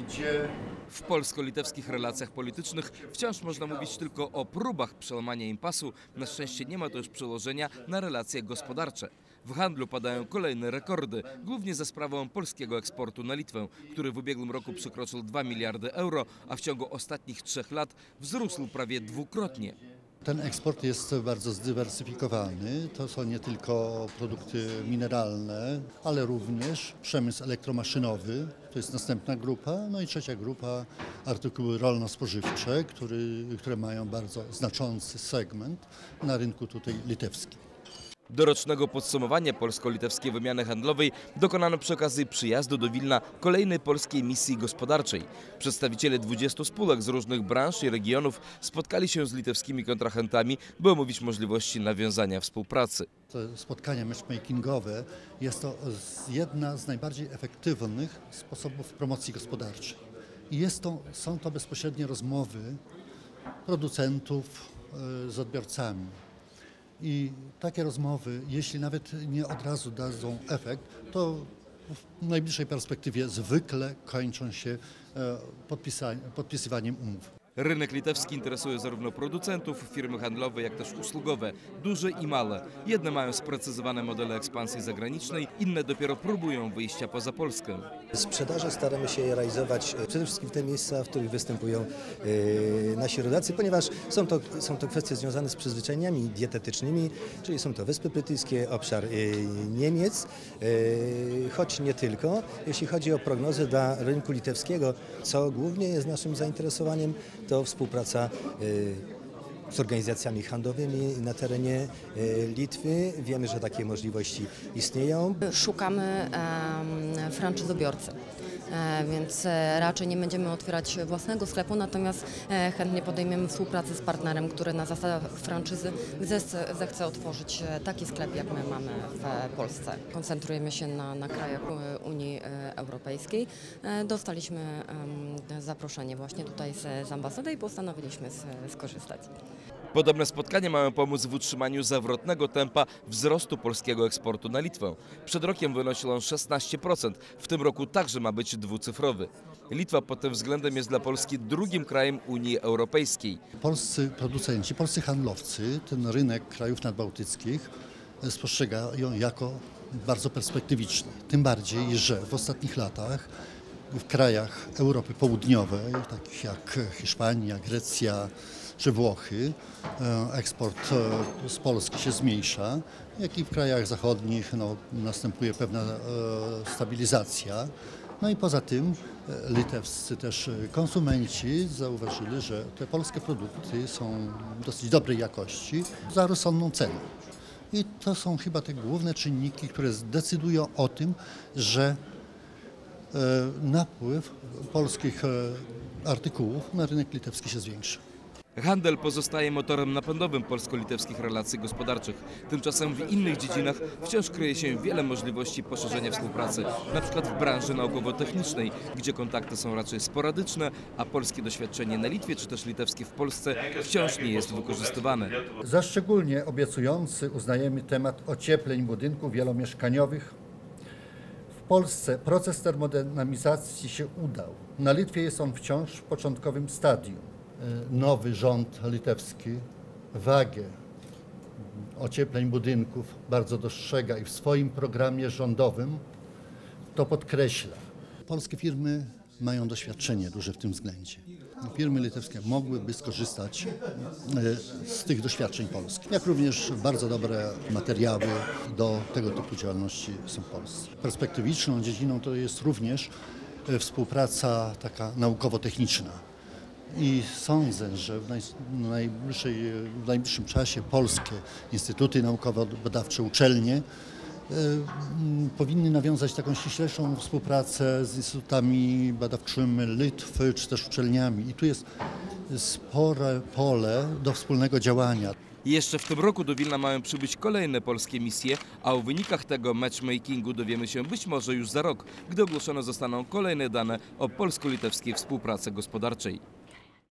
W polsko-litewskich relacjach politycznych wciąż można mówić tylko o próbach przełamania impasu. Na szczęście nie ma to już przełożenia na relacje gospodarcze. W handlu padają kolejne rekordy, głównie za sprawą polskiego eksportu na Litwę, który w ubiegłym roku przekroczył 2 miliardy euro, a w ciągu ostatnich 3 lat wzrósł prawie dwukrotnie. Ten eksport jest bardzo zdywersyfikowany. To są nie tylko produkty mineralne, ale również przemysł elektromaszynowy. To jest następna grupa. No i trzecia grupa artykuły rolno-spożywcze, które mają bardzo znaczący segment na rynku tutaj litewskim. Do rocznego podsumowania polsko-litewskiej wymiany handlowej dokonano przy okazji przyjazdu do Wilna kolejnej polskiej misji gospodarczej. Przedstawiciele 20 spółek z różnych branż i regionów spotkali się z litewskimi kontrahentami, by omówić możliwości nawiązania współpracy. To spotkania matchmakingowe jest to jedna z najbardziej efektywnych sposobów promocji gospodarczej. I są to bezpośrednie rozmowy producentów z odbiorcami. I takie rozmowy, jeśli nawet nie od razu dadzą efekt, to w najbliższej perspektywie zwykle kończą się podpisywaniem umów. Rynek litewski interesuje zarówno producentów, firmy handlowe, jak też usługowe, duże i małe. Jedne mają sprecyzowane modele ekspansji zagranicznej, inne dopiero próbują wyjścia poza Polskę. Sprzedaże staramy się realizować przede wszystkim w te miejsca, w których występują nasi rodacy, ponieważ są to kwestie związane z przyzwyczajeniami dietetycznymi, czyli są to Wyspy Brytyjskie, obszar Niemiec, choć nie tylko. Jeśli chodzi o prognozy dla rynku litewskiego, co głównie jest naszym zainteresowaniem, to współpraca z organizacjami handlowymi na terenie Litwy. Wiemy, że takie możliwości istnieją. Szukamy franczyzobiorcy, więc raczej nie będziemy otwierać własnego sklepu, natomiast chętnie podejmiemy współpracę z partnerem, który na zasadach franczyzy zechce otworzyć taki sklep, jak my mamy w Polsce. Koncentrujemy się na krajach Unii Europejskiej. Dostaliśmy zaproszenie właśnie tutaj z ambasady i postanowiliśmy skorzystać. Podobne spotkania mają pomóc w utrzymaniu zawrotnego tempa wzrostu polskiego eksportu na Litwę. Przed rokiem wynosił on 16%, w tym roku także ma być dwucyfrowy. Litwa pod tym względem jest dla Polski drugim krajem Unii Europejskiej. Polscy producenci, polscy handlowcy ten rynek krajów nadbałtyckich spostrzegają jako bardzo perspektywiczny. Tym bardziej, że w ostatnich latach w krajach Europy Południowej, takich jak Hiszpania, Grecja czy Włochy, eksport z Polski się zmniejsza, jak i w krajach zachodnich następuje pewna stabilizacja. No i poza tym litewscy też konsumenci zauważyli, że te polskie produkty są dosyć dobrej jakości za rozsądną cenę. I to są chyba te główne czynniki, które decydują o tym, że napływ polskich artykułów na rynek litewski się zwiększy. Handel pozostaje motorem napędowym polsko-litewskich relacji gospodarczych. Tymczasem w innych dziedzinach wciąż kryje się wiele możliwości poszerzenia współpracy, na przykład w branży naukowo-technicznej, gdzie kontakty są raczej sporadyczne, a polskie doświadczenie na Litwie czy też litewskie w Polsce wciąż nie jest wykorzystywane. Za szczególnie obiecujący uznajemy temat ociepleń budynków wielomieszkaniowych. W Polsce proces termodynamizacji się udał. Na Litwie jest on wciąż w początkowym stadium. Nowy rząd litewski wagę ociepleń budynków bardzo dostrzega i w swoim programie rządowym to podkreśla. Polskie firmy mają doświadczenie duże w tym względzie. Firmy litewskie mogłyby skorzystać z tych doświadczeń polskich, jak również bardzo dobre materiały do tego typu działalności są w Polsce. Perspektywiczną dziedziną to jest również współpraca taka naukowo-techniczna. I sądzę, że w najbliższym czasie polskie instytuty naukowo-badawcze, uczelnie powinny nawiązać taką ściślejszą współpracę z instytutami badawczymi Litwy czy też uczelniami. I tu jest spore pole do wspólnego działania. Jeszcze w tym roku do Wilna mają przybyć kolejne polskie misje, a o wynikach tego matchmakingu dowiemy się być może już za rok, gdy ogłoszone zostaną kolejne dane o polsko-litewskiej współpracy gospodarczej.